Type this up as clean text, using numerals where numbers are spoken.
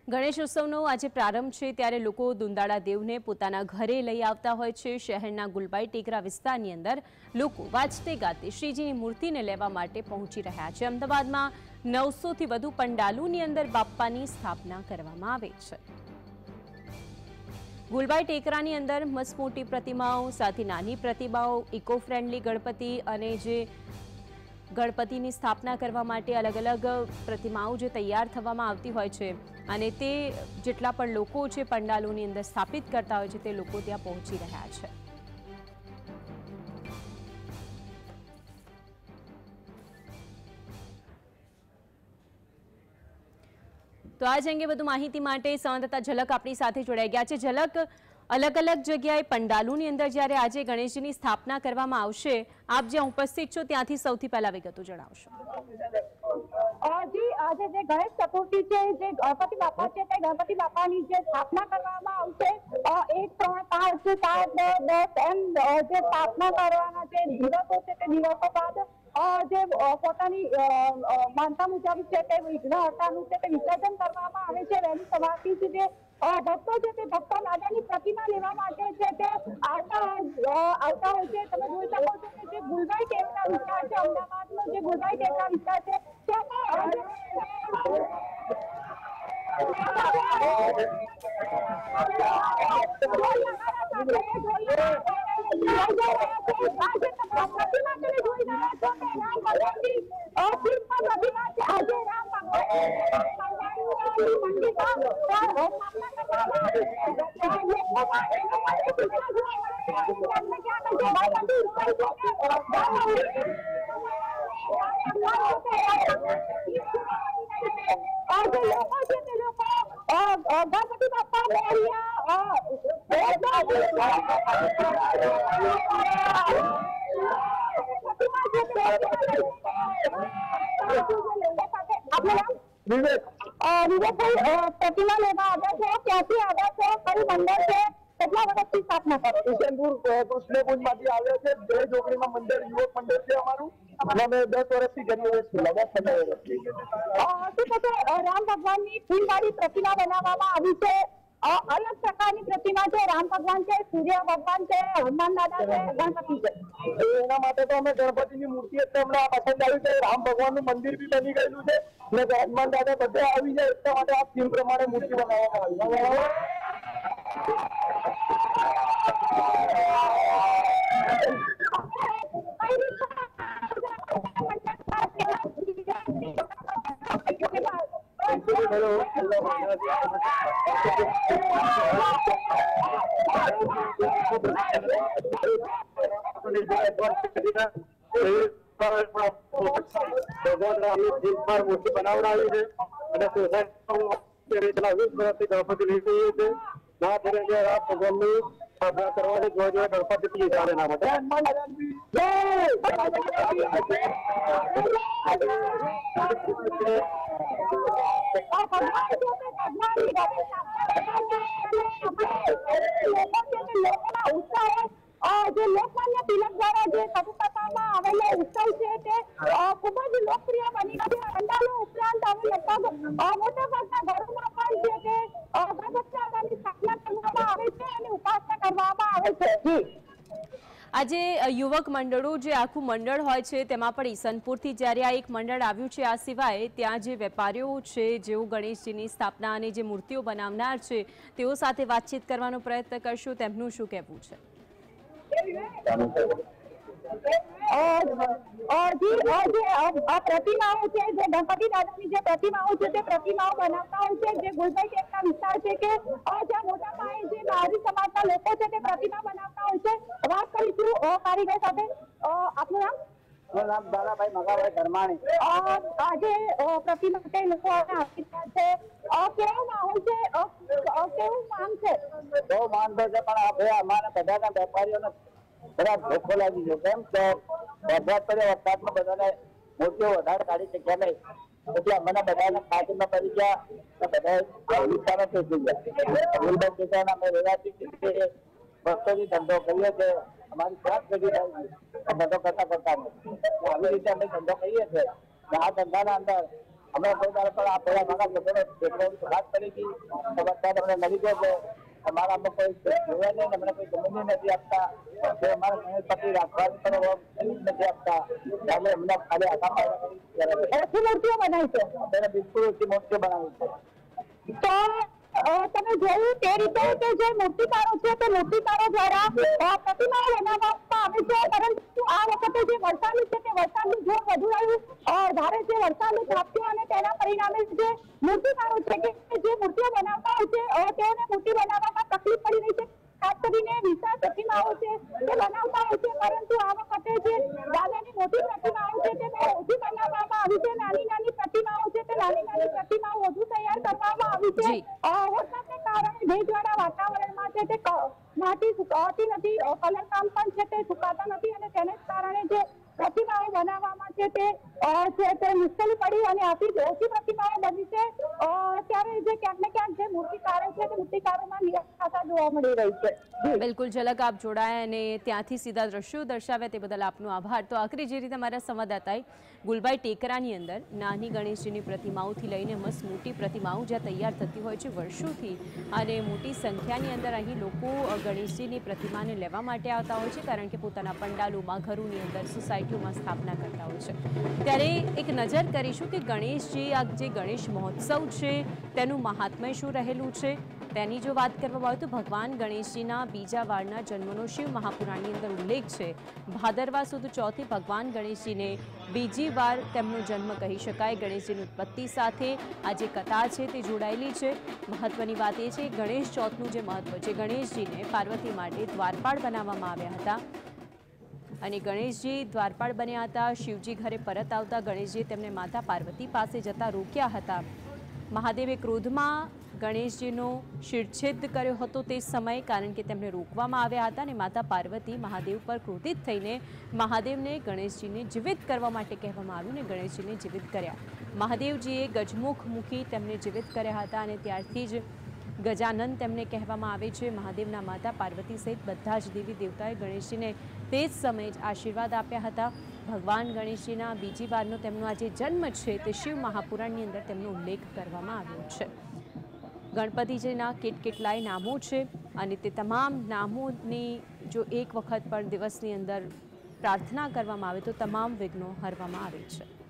ગણેશ ઉત્સવનો આજે પ્રારંભ છે ત્યારે લોકો દુંદાળા દેવને પોતાના ઘરે લઈ આવતા હોય છે। શહેરના ગુલબાઈ ટેકરા વિસ્તારની અંદર લોકો વાજતે ગાતે શ્રીજીની મૂર્તિને લેવા માટે પહોંચી રહ્યા છે। અમદાવાદમાં 900થી વધુ પંડાલોની અંદર બાપ્પાની સ્થાપના કરવામાં આવે છે। ગુલબાઈ ટેકરાની અંદર મસમોટી પ્રતિમાઓ સાથે નાની પ્રતિમાઓ, ઇકો ફ્રેન્ડલી ગણપતિ અને જે ગણપતિની સ્થાપના કરવા માટે અલગ અલગ પ્રતિમાઓ જે તૈયાર થવામાં આવતી હોય છે અને તે જેટલા પણ લોકો છે પંડાલોની અંદર સ્થાપિત કરતા હોય છે તે લોકો ત્યાં પહોંચી રહ્યા છે। તો આજ અંગે વધુ માહિતી માટે સંવાદદાતા ઝલક આપણી સાથે જોડાઈ ગયા છે। ઝલક, અલગ અલગ જગ્યાએ પંડાલોની અંદર જ્યારે આજે ગણેશજીની સ્થાપના કરવામાં આવશે, આપ જ્યાં ઉપસ્થિત છો ત્યાંથી સૌથી પહેલા વિગતો જણાવશો। જી, આજે જે ગણેશ ચતુર્થી છે, જે ગણપતિ બાપા છે, તે ગણપતિ બાપાની જે સ્થાપના કરવામાં આવશે 1, 3, 5, 7, 10 એમ જે સ્થાપના કરવાના જે દિવસો છે તે દિવસો બાદ જે પોતાની માનતા મુજબ છે તે વિઘ્નહર્તાનું છે તે વિસર્જન કરવામાં આવે છે। વહેલી સવારથી જ જે ભક્તો છે તે ભક્તો દાદાની પ્રતિમા લેવા માટે છે તે આવતા હોય છે। તમે જોઈ શકો છો કે જે ગુલબાઈ ટેકરા વિસ્તાર છે, અમદાવાદનો જે ગુલબાઈ ટેકરા વિસ્તાર છે गणपति बापा प्रतिमा लेवा आव्या छे, क्यांथी आव्या छे, कई मंदिर छे, કેટલા વર્ષથી સ્થાપના કરો? કિશનપુર કૃષ્ણકુંજમાંથી આવ્યા છે। બે ચોકડીમાં મંદિર, યુવક મંદિર છે અમારું। અમે 10 વર્ષથી કરીએ છીએ, લગભગ 15 વર્ષથી। શું કહો, રામ ભગવાનની ફૂલવાળી પ્રતિમા બનાવવામાં આવી છે। અલગ પ્રકારની પ્રતિમા છે, રામ ભગવાન છે, સૂર્ય ભગવાન છે, હનુમાન દાદા છે, ગણપતિ છે। એના માટે તો અમે ગણપતિની મૂર્તિ એટલે અમને પસંદ આવી છે। રામ ભગવાનનું મંદિર બી બની ગયેલું છે અને હનુમાન દાદા બધે આવી જાય એટલા માટે આ થીમ પ્રમાણે મૂર્તિ બનાવવામાં આવી મૂર્તિ બનાવડાવી છે અને ગણપતિ લઈ જઈએ છીએ। ના ફરે રામ ભગવાનની સ્થાપના કરવાની જોઈએ ગણપતિ જાણે ના માટે જે લોકમાન્ય તિલક દ્વારા જે શરૂ કરવામાં આવેલો ઉત્સવ છે તે ખૂબ જ લોકપ્રિય બની ગયો છે। પંડાલો ઉપરાંત હવે લગભગ મોટાભાગના ઘરોમાં પણ છે તે ગણપતિ દાદાની સ્થાપના કરવામાં આવે છે અને ઉપાસના કરવામાં આવે છે। આજે યુવક મંડળો જે આખું મંડળ હોય છે તેમાં પણ ઈસનપુરથી જ્યારે આ એક મંડળ આવ્યું છે, આ સિવાય ત્યાં જે વેપારીઓ છે જેઓ ગણેશજીની સ્થાપના અને જે મૂર્તિઓ બનાવનાર છે તેઓ સાથે વાતચીત કરવાનો પ્રયત્ન કરશું। તેમનું શું કહેવું છે? प्रतिमाओं છે, જે ગણપતિ દાદાની જે પ્રતિમાઓ છે તે પ્રતિમાઓ બનાવતા હોય છે। જે ગુલબાઈ ટેકરા વિસ્તાર છે કે જ્યાં મોટા પાયે જે મહારી સમાજના લોકો છે તે પ્રતિમા બનાવતા હોય છે। વાત કરીશું કારીગર સાથે। આપનું નામ? મારું નામ દાદાભાઈ મગાભાઈ ધર્માણી। આજે પ્રતિમા માટે લોકો આવી રહ્યા છે, કેવો માહોલ છે, કેવું માંગ છે? બહુ માંગ છે પણ આપણે અમારા બધાના વેપારીઓને બધા ધોખો લાગી ગયો। કેમ કે વરસાદ પડ્યો, વરસાદમાં બધાને મૂર્તિઓ વધારે કાઢી શક્યા નહીં એટલે અમને બધાને ખાતરીમાં પડી ગયા, બધા વિસ્તારમાં થઈ ગયા। ગુલબાઈ ટેકરાના અમે રહેવાસી વર્ષોથી ધંધો કરીએ છીએ। અમારી શ્વાસ ભેગી થાય ધંધો કરતા નથી। આવી રીતે અમે ધંધો કરીએ છીએ। આ ધંધાના અંદર હમણાં કોઈ દાડો પણ આ પેલા મારા લોકોને વાત કરી હતી તો બધા તમને મળી ગયો છે અમારામાં કોઈ જોયા નહીં અમને કોઈ જમીન નથી આપતા અમારા ગણેશપતિ રાખવાની પણ નથી આપતા એટલે અમને ખાલી ઓછી મૂર્તિઓ બનાવી છે અત્યારે બિલકુલ ઓછી મૂર્તિઓ બનાવી છે તો તમે જોયું તે રીતે કે જે મૂર્તિકારો છે તે મૂર્તિકારો દ્વારા પ્રતિમાઓ બનાવવામાં આવે છે પરંતુ આ વખતે જે વરસાદનું છે તે વરસાદનું જોર વધુ રહ્યું ભારે જે વરસાદનું ઝાપટું અને તેના પરિણામે જે મૂર્તિકારો છે કે જે મૂર્તિઓ બનાવતા હોય છે તેઓને મૂર્તિ બનાવવામાં તકલીફ પડી રહી છે ખાસ કરીને વિશાળ પ્રતિમાઓ છે તે બનાવતા હોય છે પરંતુ આ વખતે જે દાદાની મોટી પ્રતિમાઓ છે તે ઓછી બનાવવામાં આવી છે નાની પ્રતિમાઓ છે તે નાની પ્રતિમાઓ વધુ તૈયાર કરવામાં આવી છે વરસાદને કારણે ભેજવાળા વાતાવરણમાં છે તે માટી સુકાતી નથી કલરકામ પણ છે તે સુકાતા નથી અને તેને કારણે જે પ્રતિમાઓ બનાવવામાં છે તે મુશ્કેલી પડી અને અતિ ઓછી પ્રતિમાઓ બની છે ત્યારે જે ક્યાંક ને ક્યાંક જે મૂર્તિકારો છે તે મૂર્તિકારોમાં નિરાશા જોવા મળી રહી છે બિલકુલ ઝલક આપ જોડાયા અને ત્યાંથી સીધા દ્રશ્યો દર્શાવ્યા તે બદલ આપનો આભાર। તો આખરી જે રીતે મારા સંવાદદાતાએ ગુલબાઈ ટેકરાની અંદર નાની ગણેશજીની પ્રતિમાઓથી લઈને મસ્ત મોટી પ્રતિમાઓ જ્યાં તૈયાર થતી હોય છે વર્ષોથી અને મોટી સંખ્યાની અંદર અહીં લોકો ગણેશજીની પ્રતિમાને લેવા માટે આવતા હોય છે કારણ કે પોતાના પંડાલોમાં ઘરોની અંદર સોસાયટીઓમાં સ્થાપના કરતા હોય છે। ત્યારે એક નજર કરીશું કે ગણેશજી આ જે ગણેશ મહોત્સવ છે તેનું મહાત્મ્ય શું રહેલું છે તેની જો વાત કરવામાં આવે તો ભગવાન ગણેશજીના બીજા વારના જન્મનો શિવ મહાપુરાણની અંદર ઉલ્લેખ છે। ભાદરવા સુદ ચોથી ભગવાન ગણેશજીને બીજી વાર તેમનો જન્મ કહી શકાય। ગણેશજીની ઉત્પત્તિ સાથે આ જે કથા છે તે જોડાયેલી છે। મહત્વની વાત એ છે ગણેશ ચોથનું જે મહત્વ છે ગણેશજીને પાર્વતી માટે દ્વારપાળ બનાવવામાં આવ્યા હતા અને ગણેશજી દ્વારપાળ બન્યા હતા। શિવજી ઘરે પરત આવતા ગણેશજીએ તેમને માતા પાર્વતી પાસે જતા રોક્યા હતા। મહાદેવે ક્રોધમાં ગણેશજીનો શિરછેદ કર્યો હતો તે સમયે કારણ કે તેમને રોકવામાં આવ્યા હતા અને માતા પાર્વતી મહાદેવ પર ક્રોધિત થઈને મહાદેવને ગણેશજીને જીવિત કરવા માટે કહેવામાં આવ્યું અને ગણેશજીને જીવિત કર્યા। મહાદેવજીએ ગજમુખ મૂકી તેમને જીવિત કર્યા હતા અને ત્યારથી જ ગજાનન તેમને કહેવામાં આવે છે। મહાદેવના માતા પાર્વતી સહિત બધા જ દેવી દેવતાએ ગણેશજીને તે જ સમયે જ આશીર્વાદ આપ્યા હતા। ભગવાન ગણેશજીના બીજી વારનો તેમનો આ જે જન્મ છે તે શિવ મહાપુરાણની અંદર તેમનો ઉલ્લેખ કરવામાં આવ્યો છે। ગણપતિજીના કેટલાય નામો છે અને તે તમામ નામોની જો એક વખત પણ દિવસની અંદર પ્રાર્થના કરવામાં આવે તો તમામ વિઘ્નો હરવામાં આવે છે।